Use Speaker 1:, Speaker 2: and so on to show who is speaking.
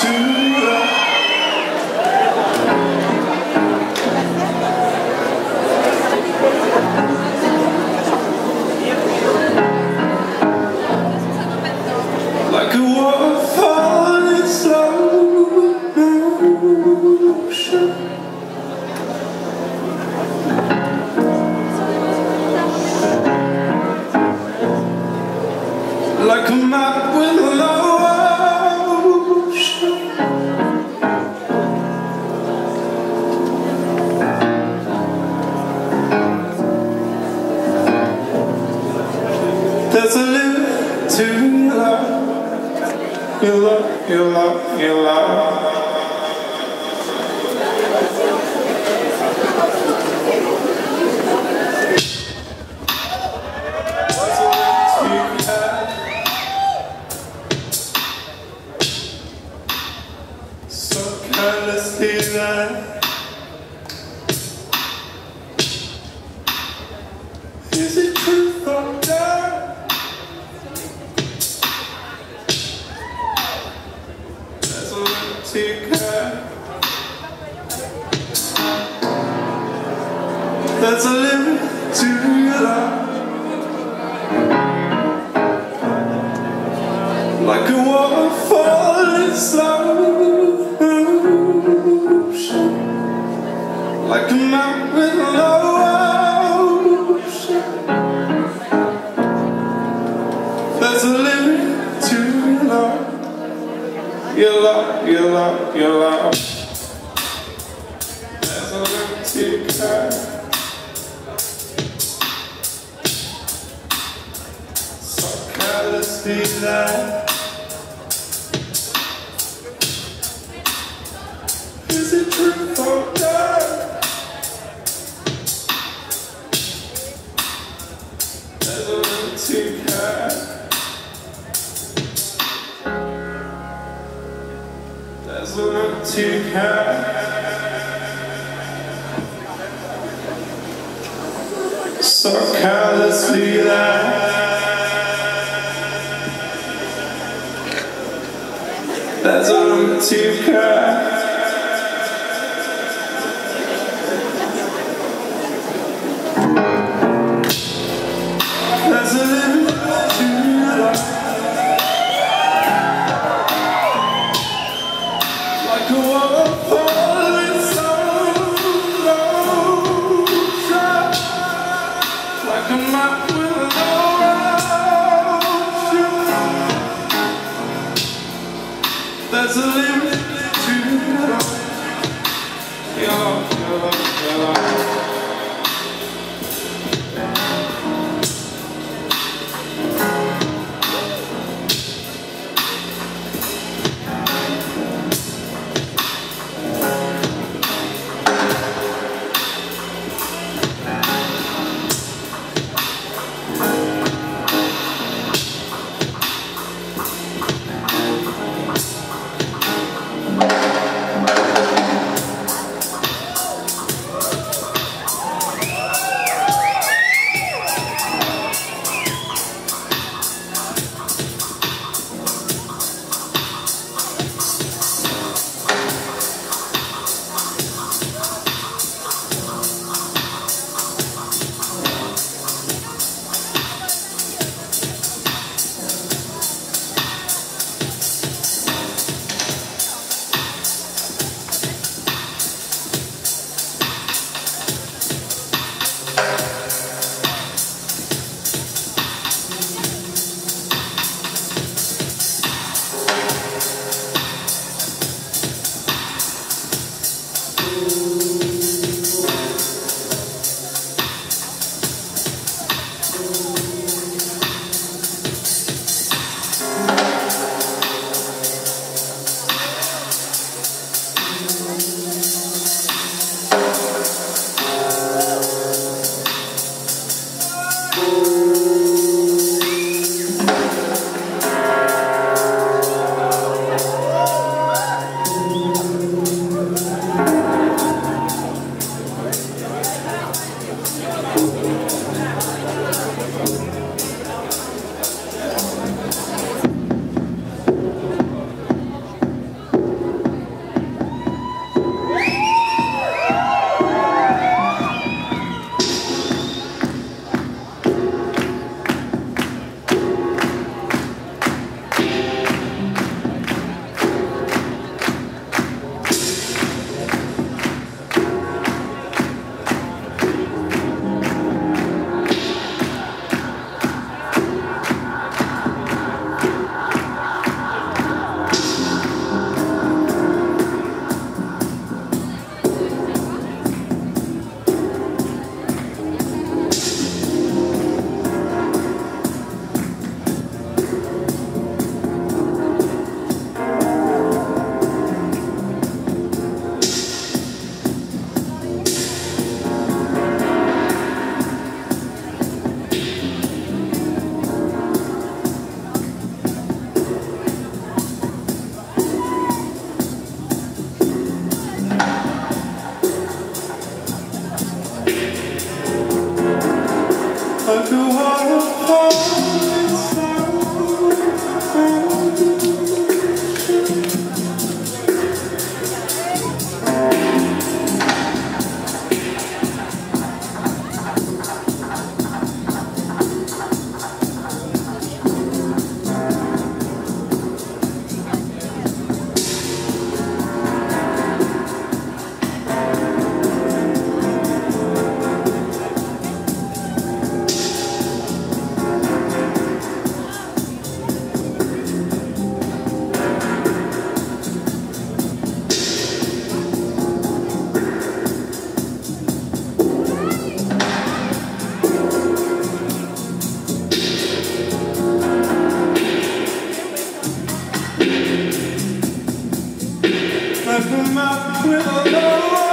Speaker 1: Like a waterfall in slow motion, like a map with no ocean. There's a limit to your love. Your love, your love, your love. So carelessly there. Is it truth or dare? There's a limit to your love. Like a waterfall in slow motion, like a map with no ocean. There's a limit to your love. Your love, your love, your love. There's a limit to care. So carelessly there. Is it truth or dare? There's a limit to care. There's a limit to care. So carelessly there. There's a limit to care. There's a limit to love. Like a waterfall in slow motion, like a map with no ocean. There's a limit to your love. Your love, your love, your love. just a mouth with a love.